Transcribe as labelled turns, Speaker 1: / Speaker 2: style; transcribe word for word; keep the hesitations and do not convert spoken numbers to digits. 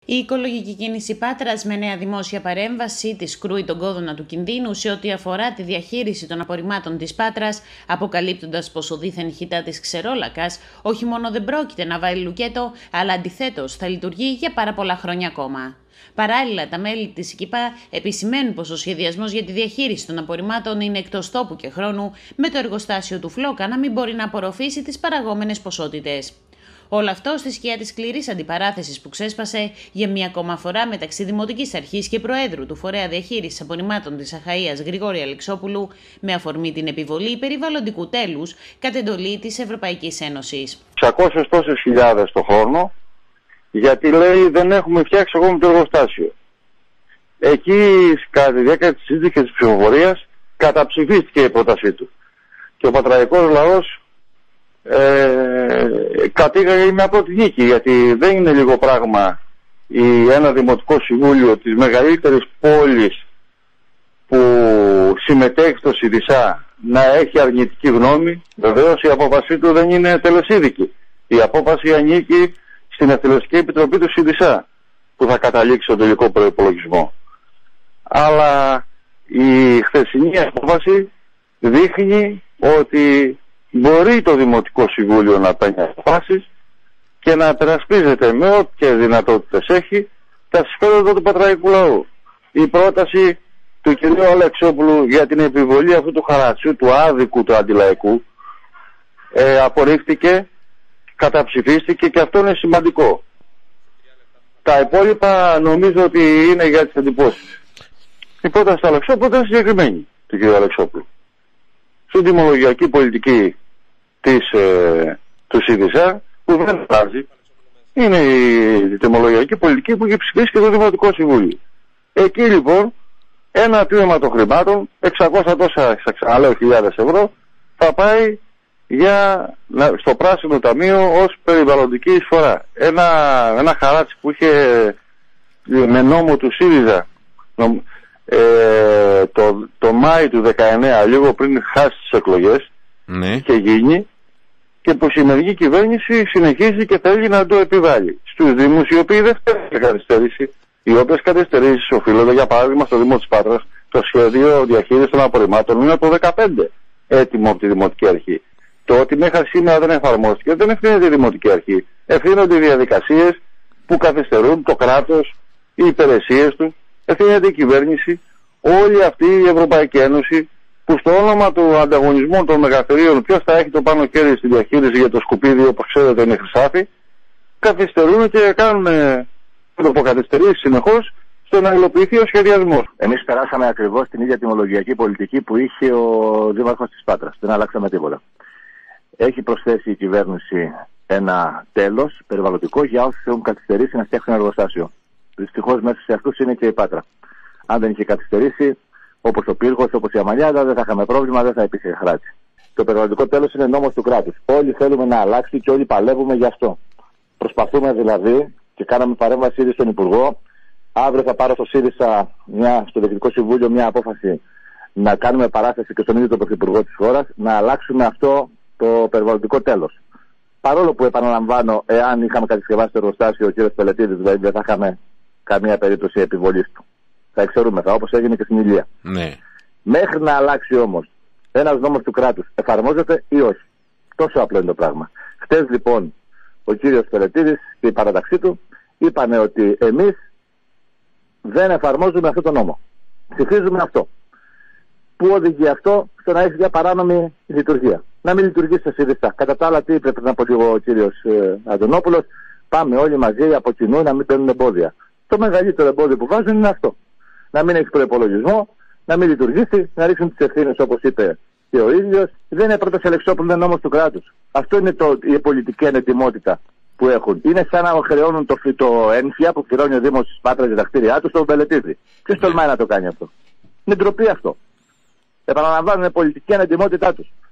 Speaker 1: Η οικολογική κίνηση Πάτρας με νέα δημόσια παρέμβαση της κρούει τον κόδωνα του κινδύνου σε ό,τι αφορά τη διαχείριση των απορριμμάτων της Πάτρας, αποκαλύπτοντας πως ο δίθεν χιτά της Ξερόλακας όχι μόνο δεν πρόκειται να βάλει λουκέτο, αλλά αντιθέτως θα λειτουργεί για πάρα πολλά χρόνια ακόμα. Παράλληλα, τα μέλη της ΙΚΙΠΑ επισημαίνουν πως ο σχεδιασμός για τη διαχείριση των απορριμμάτων είναι εκτός τόπου και χρόνου, με το εργοστάσιο του Φλόκα να μην μπορεί να απορροφήσει τις παραγόμενες ποσότητες. Όλο αυτό στη σκιά της σκληρής αντιπαράθεσης που ξέσπασε για μία ακόμα φορά μεταξύ Δημοτικής Αρχής και Προέδρου του Φορέα Διαχείρισης Απορριμμάτων της Αχαΐας Γρηγόρη Αλεξόπουλου, με αφορμή την επιβολή περιβαλλοντικού τέλους κατ' εντολή της Ευρωπαϊκής Ένωσης.
Speaker 2: εξακόσιες τόσες χιλιάδες το χρόνο, γιατί λέει δεν έχουμε φτιάξει ακόμα το εργοστάσιο. Εκεί, κατά τη διάρκεια της συζήτησης και της ψηφοφορίας, καταψηφίστηκε η πρότασή του. Και ο πατραϊκός λαός Ε, κατήγαγε μια πρώτη νίκη, γιατί δεν είναι λίγο πράγμα η, ένα δημοτικό συμβούλιο της μεγαλύτερης πόλης που συμμετέχει στο ΣΥΡΙΖΑ να έχει αρνητική γνώμη. Βεβαίως η απόφασή του δεν είναι τελεσίδικη. Η απόφαση ανήκει στην Εκτελεστική Επιτροπή του ΣΥΡΙΖΑ που θα καταλήξει τον τελικό προϋπολογισμό. Αλλά η χθεσινή απόφαση δείχνει ότι μπορεί το Δημοτικό Συμβούλιο να παίρνει αποφάσεις και να περασπίζεται με όποιες δυνατότητες έχει τα συμφέροντα του πατραϊκού λαού. Η πρόταση του κ. Αλεξόπουλου για την επιβολή αυτού του χαρατσιού, του άδικου, του αντιλαϊκού, ε, απορρίφθηκε, καταψηφίστηκε και αυτό είναι σημαντικό. Τα υπόλοιπα νομίζω ότι είναι για τις εντυπώσεις. Η πρόταση του Αλεξόπουλου ήταν συγκεκριμένη, του κ. Αλεξόπουλου. Στην τιμολογιακή πολιτική της, ε, του ΣΥΡΙΖΑ, που δεν αλλάζει, είναι η τιμολογιακή πολιτική που έχει ψηφίσει και το Δημοτικό Συμβούλιο. Εκεί λοιπόν ένα τμήμα των χρημάτων, εξακόσια τόσα ξαναλέω χιλιάδες ευρώ, θα πάει για, στο Πράσινο Ταμείο ως περιβαλλοντική εισφορά. Ένα, ένα χαράτσι που είχε με νόμο του ΣΥΡΙΖΑ νομ, ε, το, το Μάη του δεκαεννέα, λίγο πριν χάσει τις εκλογές,
Speaker 3: ναι,
Speaker 2: και γίνει, και που η σημερινή κυβέρνηση συνεχίζει και θέλει να το επιβάλλει στους Δήμους, οι οποίοι δεν θέλουν καθυστέρηση, οι οποίες καθυστερήσεις οφείλονται, για παράδειγμα στο Δήμο της Πάτρας, το σχέδιο διαχείρισης των απορριμμάτων είναι από το δεκαπέντε έτοιμο από τη Δημοτική Αρχή. Το ότι μέχρι σήμερα δεν εφαρμόστηκε δεν ευθύνεται η Δημοτική Αρχή. Ευθύνονται οι διαδικασίες που καθυστερούν, το κράτος, οι υπηρεσίες του, ευθύνεται η κυβέρνηση, όλη αυτή η Ευρωπαϊκή Ένωση, που στο όνομα του ανταγωνισμού των μεγαθυρίων, ποιος θα έχει το πάνω χέρι στη διαχείριση για το σκουπίδι, όπως ξέρετε είναι χρυσάφι, καθυστερούν και κάνουν τροποκαθυστερήσεις συνεχώς στο να υλοποιηθεί ο σχεδιασμός.
Speaker 4: Εμείς περάσαμε ακριβώς την ίδια τιμολογιακή πολιτική που είχε ο Δήμαρχος της Πάτρας. Δεν αλλάξαμε τίποτα. Έχει προσθέσει η κυβέρνηση ένα τέλος περιβαλλοντικό για όσους έχουν καθυστερήσει να φτιάξουν ένα εργοστάσιο. Δυστυχώς μέσα σε αυτούς είναι και η Πάτρα. Αν δεν είχε καθυστερήσει, όπως ο Πύργος, όπως η Αμαλιάδα, δεν θα είχαμε πρόβλημα, δεν θα υπήρχε χράτη. Το περιβαλλοντικό τέλος είναι νόμος του κράτους. Όλοι θέλουμε να αλλάξει και όλοι παλεύουμε γι' αυτό. Προσπαθούμε δηλαδή και κάναμε παρέμβαση ήδη στον Υπουργό. Αύριο θα πάρω στο ΣΥΡΙΖΑ, μια, στο Διοικητικό Συμβούλιο, μια απόφαση να κάνουμε παράσταση και στον ίδιο τον Πρωθυπουργό της χώρας να αλλάξουμε αυτό το περιβαλλοντικό τέλος. Παρόλο που επαναλαμβάνω, εάν είχαμε κατασκευάσει το εργοστάσιο, ο κ. Πελετίδης δηλαδή, δεν θα είχαμε καμία περίπτωση επιβολής του. Θα εξαιρούμεθα, όπως έγινε και στην Ηλία.
Speaker 3: Ναι.
Speaker 4: Μέχρι να αλλάξει όμως ένας νόμος του κράτους, εφαρμόζεται ή όχι. Τόσο απλό είναι το πράγμα. Χτες λοιπόν ο κύριος Πελετίδης και η παραταξή του είπανε ότι εμείς δεν εφαρμόζουμε αυτό το νόμο. Ψηφίζουμε αυτό. Πού οδηγεί αυτό? Στο να έχει μια παράνομη λειτουργία. Να μην λειτουργήσει σε ΣΥΡΙΖΑ. Κατά τα άλλα, τι είπε πριν από λίγο ο κύριος ε, Αντωνόπουλος, πάμε όλοι μαζί από κοινού να μην παίρνουν εμπόδια. Το μεγαλύτερο εμπόδιο που βάζουν είναι αυτό. Να μην έχει προϋπολογισμό, να μην λειτουργήσει, να ρίξουν τις ευθύνες όπως είπε και ο ίδιος. Δεν είναι πρόταση Αλεξόπουλου, είναι νόμος του κράτους. Αυτό είναι το, η πολιτική ανετοιμότητα που έχουν. Είναι σαν να χρεώνουν το, το ένφια που πληρώνει ο Δήμος της Πάτρας για τα κτίρια του στον Πελετίδη. Ποιος τολμάει να το κάνει αυτό? Είναι ντροπή αυτό. Επαναλαμβάνουν πολιτική ανετοιμότητά τους.